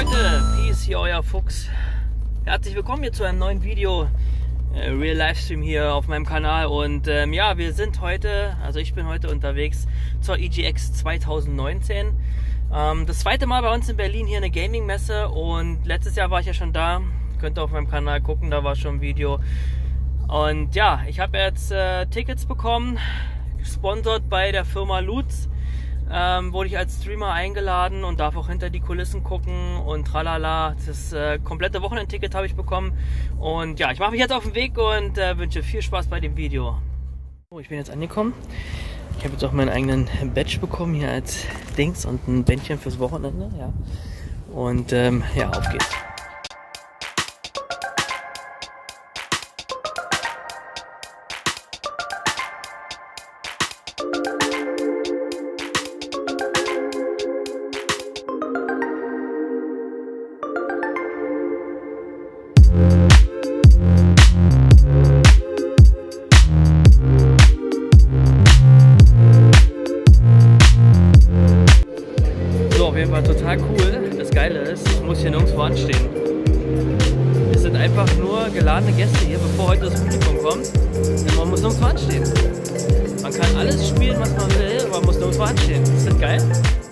Leute, Peace, hier euer Fuchs. Herzlich willkommen hier zu einem neuen Video, Real Livestream hier auf meinem Kanal. Und ja, wir sind heute, also ich bin heute unterwegs zur EGX 2019. Das zweite Mal bei uns in Berlin hier eine Gaming-Messe, und letztes Jahr war ich ja schon da. Könnt ihr auf meinem Kanal gucken, da war schon ein Video. Und ja, ich habe jetzt Tickets bekommen, gesponsert bei der Firma Lutz. Wurde ich als Streamer eingeladen und darf auch hinter die Kulissen gucken und tralala. Das komplette Wochenendticket habe ich bekommen. Und ja, ich mache mich jetzt auf den Weg und wünsche viel Spaß bei dem Video. So, ich bin jetzt angekommen. Ich habe jetzt auch meinen eigenen Badge bekommen hier als Dings und ein Bändchen fürs Wochenende. Ja. Und ja, auf geht's. Auf jeden Fall total cool. Das Geile ist, ich muss hier nirgendwo anstehen. Es sind einfach nur geladene Gäste hier, bevor heute das Publikum kommt. Und man muss nirgendwo anstehen. Man kann alles spielen, was man will, aber man muss nirgendwo anstehen. Ist das geil?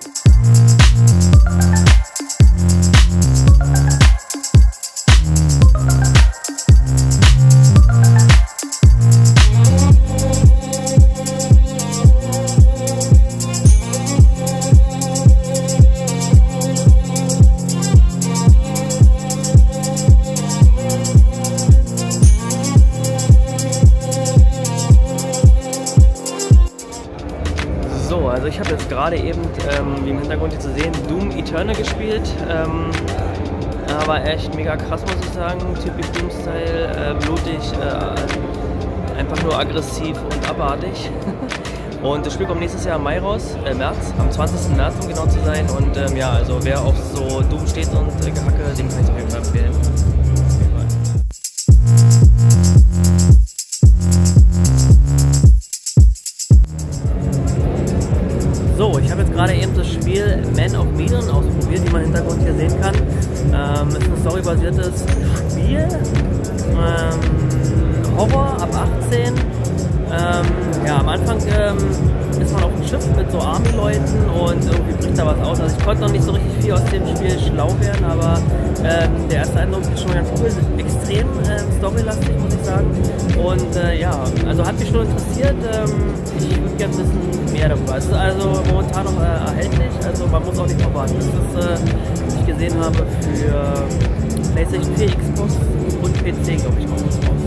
Also ich habe jetzt gerade eben, wie im Hintergrund hier zu sehen, Doom Eternal gespielt. Aber echt mega krass, muss ich sagen. Typisch Doom-Style, blutig, einfach nur aggressiv und abartig. Und das Spiel kommt nächstes Jahr im Mai raus, März, am 20. März, um genau zu sein. Und ja, also wer auf so Doom steht und Gehacke, dem kann ich auf jeden Fall empfehlen. So, ich habe jetzt gerade eben das Spiel Man of Medan ausprobiert, wie man im Hintergrund hier sehen kann. Es ist ein storybasiertes Spiel, Horror ab 18. Ja, am Anfang ist man auf dem Schiff mit so Army-Leuten und irgendwie bricht da was aus. Also ich konnte noch nicht so richtig viel aus dem Spiel schlau werden, aber der erste Eindruck ist schon ganz cool. Extrem storylastig, muss ich sagen. Und ja, also hat mich schon interessiert. Ich würde gerne wissen mehr darüber. Es ist also momentan noch erhältlich, also man muss auch nicht noch warten. Das ist, was ich gesehen habe, für PlayStation 4, Xbox und PC, glaube ich, auch was raus.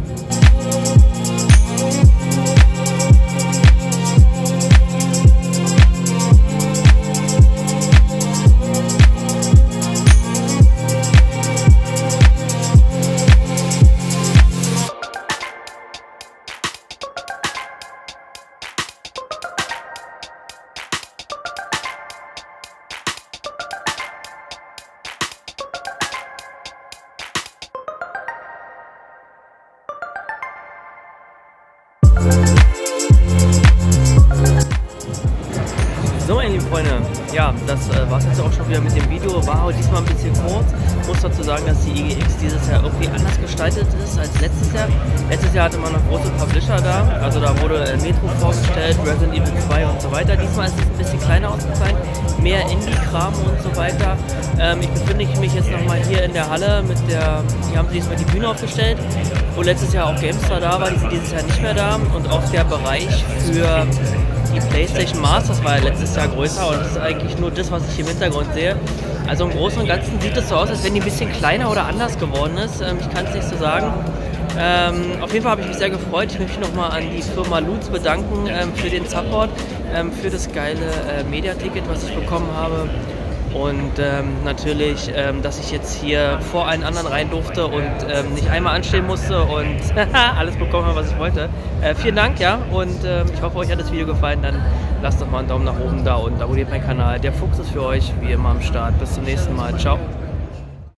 So, meine lieben Freunde, ja, das war es jetzt auch schon wieder mit dem Video. War heute diesmal ein bisschen kurz. Ich muss dazu sagen, dass die EGX dieses Jahr irgendwie anders gestaltet ist als letztes Jahr. Letztes Jahr hatte man noch große Publisher da, also da wurde Metro vorgestellt, Resident Evil 2 und so weiter. Diesmal ist es ein bisschen kleiner ausgefallen, mehr Indie-Kram und so weiter. Ich befinde mich jetzt nochmal hier in der Halle mit der, hier haben sie diesmal die Bühne aufgestellt, wo letztes Jahr auch GameStar da war, die sind dieses Jahr nicht mehr da, und auch der Bereich für die PlayStation Masters war ja letztes Jahr größer, und das ist eigentlich nur das, was ich im Hintergrund sehe. Also im Großen und Ganzen sieht es so aus, als wenn die ein bisschen kleiner oder anders geworden ist. Ich kann es nicht so sagen. Auf jeden Fall habe ich mich sehr gefreut. Ich möchte mich nochmal an die Firma Lutz bedanken für den Support, für das geile Media-Ticket, was ich bekommen habe. Und natürlich, dass ich jetzt hier vor allen anderen rein durfte und nicht einmal anstehen musste und alles bekommen habe, was ich wollte. Vielen Dank, ja, und ich hoffe, euch hat das Video gefallen. Dann lasst doch mal einen Daumen nach oben da und abonniert meinen Kanal. Der Fuchs ist für euch wie immer am Start. Bis zum nächsten Mal. Ciao.